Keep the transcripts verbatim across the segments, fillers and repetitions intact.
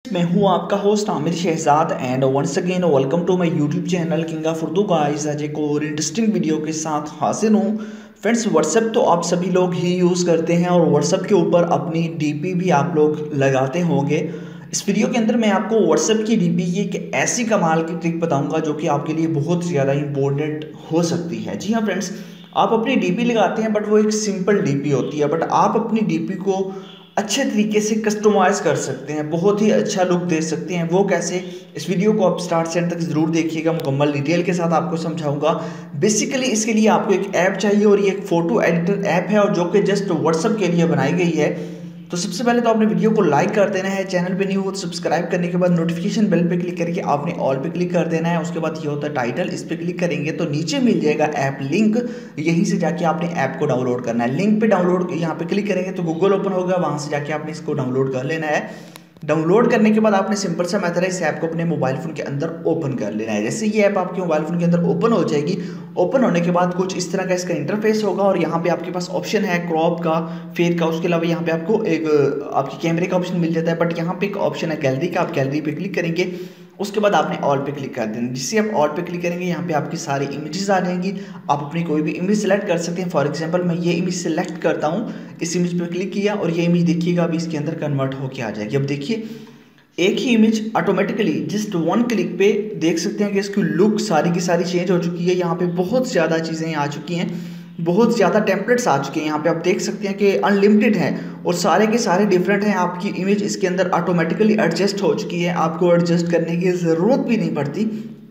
मैं हूँ आपका host Aamir Shahzad and once again welcome to my YouTube channel King of Urdu guys. आज एक और इंटरेस्टिंग वीडियो के साथ हाजिर हूँ। फ्रेंड्स, व्हाट्सएप तो आप सभी लोग ही यूज़ करते हैं और व्हाट्सएप के ऊपर अपनी डीपी भी आप लोग लगाते होंगे। इस वीडियो के अंदर मैं आपको व्हाट्सएप की डीपी की एक ऐसी कमाल की ट्रिक बताऊंगा जो कि आपके लिए बहुत ज़्यादा इंपॉर्टेंट हो सकती है। जी हाँ फ्रेंड्स, आप अपनी डीपी लगाते हैं बट वो एक सिंपल डीपी होती है, बट आप अपनी डीपी को अच्छे तरीके से कस्टमाइज़ कर सकते हैं, बहुत ही अच्छा लुक दे सकते हैं। वो कैसे, इस वीडियो को आप स्टार्ट से एंड तक ज़रूर देखिएगा, मुकम्मल डिटेल के साथ आपको समझाऊंगा। बेसिकली इसके लिए आपको एक ऐप चाहिए और ये एक फ़ोटो एडिटर ऐप है और जो कि जस्ट व्हाट्सएप के लिए बनाई गई है। तो सबसे पहले तो आपने वीडियो को लाइक कर देना है, चैनल पे न्यू हो तो सब्सक्राइब करने के बाद नोटिफिकेशन बेल पे क्लिक करके आपने ऑल पे क्लिक कर देना है। उसके बाद ये होता है टाइटल, इस पे क्लिक करेंगे तो नीचे मिल जाएगा ऐप लिंक। यहीं से जाके आपने ऐप को डाउनलोड करना है। लिंक पे डाउनलोड यहाँ पे क्लिक करेंगे तो गूगल ओपन होगा, वहाँ से जाके आपने इसको डाउनलोड कर लेना है। डाउनलोड करने के बाद आपने सिंपल सा मेथड है, इस ऐप को अपने मोबाइल फ़ोन के अंदर ओपन कर लेना है। जैसे ये ऐप आपके मोबाइल फ़ोन के अंदर ओपन हो जाएगी, ओपन होने के बाद कुछ इस तरह का इसका इंटरफेस होगा और यहाँ पे आपके पास ऑप्शन है क्रॉप का, फेड का। उसके अलावा यहाँ पे आपको एक आपकी कैमरे का ऑप्शन मिल जाता है, बट यहाँ पे एक ऑप्शन है गैलरी का। आप गैलरी पे क्लिक करेंगे, उसके बाद आपने ऑल पे क्लिक कर देना। जिससे आप ऑल पे क्लिक करेंगे यहाँ पे आपकी सारी इमेजेस आ जाएंगी। आप अपनी कोई भी इमेज सेलेक्ट कर सकते हैं। फॉर एग्जांपल मैं ये इमेज सेलेक्ट करता हूँ, इस इमेज पे क्लिक किया और ये इमेज देखिएगा अभी इसके अंदर कन्वर्ट होके आ जाएगी। अब देखिए एक ही image automatically just one click पे देख सकते हैं कि इसकी लुक सारी की सारी चेंज हो चुकी है। यहाँ पे बहुत ज़्यादा चीज़ें आ चुकी हैं, बहुत ज़्यादा टेम्पलेट्स आ चुके हैं। यहाँ पे आप देख सकते हैं कि अनलिमिटेड हैं और सारे के सारे डिफरेंट हैं। आपकी इमेज इसके अंदर ऑटोमेटिकली एडजस्ट हो चुकी है, आपको एडजस्ट करने की ज़रूरत भी नहीं पड़ती।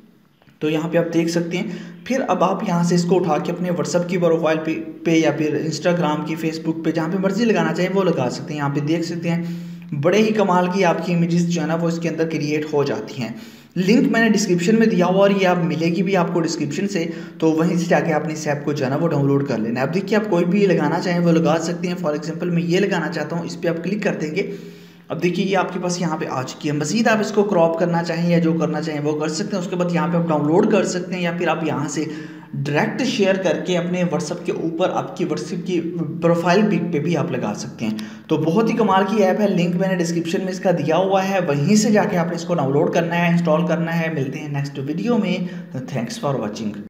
तो यहाँ पे आप देख सकते हैं। फिर अब आप यहाँ से इसको उठा के अपने व्हाट्सअप की प्रोफाइल पे, पे या फिर इंस्टाग्राम की, फेसबुक पे, जहाँ पे मर्जी लगाना चाहें वो लगा सकते हैं। यहाँ पे देख सकते हैं बड़े ही कमाल की आपकी इमेजेस जो है ना वो इसके अंदर क्रिएट हो जाती हैं। लिंक मैंने डिस्क्रिप्शन में दिया हुआ और ये आप मिलेगी भी आपको डिस्क्रिप्शन से, तो वहीं से जाके आपने इस ऐप को जो है ना वो डाउनलोड कर लेना है। अब देखिए आप कोई भी लगाना चाहें वो लगा सकते हैं। फॉर एग्जांपल मैं ये लगाना चाहता हूँ, इस पर आप क्लिक कर देंगे। अब देखिए ये आपके पास यहाँ पे आ चुकी है। मजीद आप इसको क्रॉप करना चाहें या जो करना चाहें वो कर सकते हैं। उसके बाद यहाँ पे आप डाउनलोड कर सकते हैं या फिर आप यहाँ से डायरेक्ट शेयर करके अपने व्हाट्सएप के ऊपर आपकी व्हाट्सएप की प्रोफाइल पिक पे भी आप लगा सकते हैं। तो बहुत ही कमाल की ऐप है, लिंक मैंने डिस्क्रिप्शन में इसका दिया हुआ है, वहीं से जाके आपने इसको डाउनलोड करना है, इंस्टॉल करना है। मिलते हैं नेक्स्ट वीडियो में। Thanks for watching.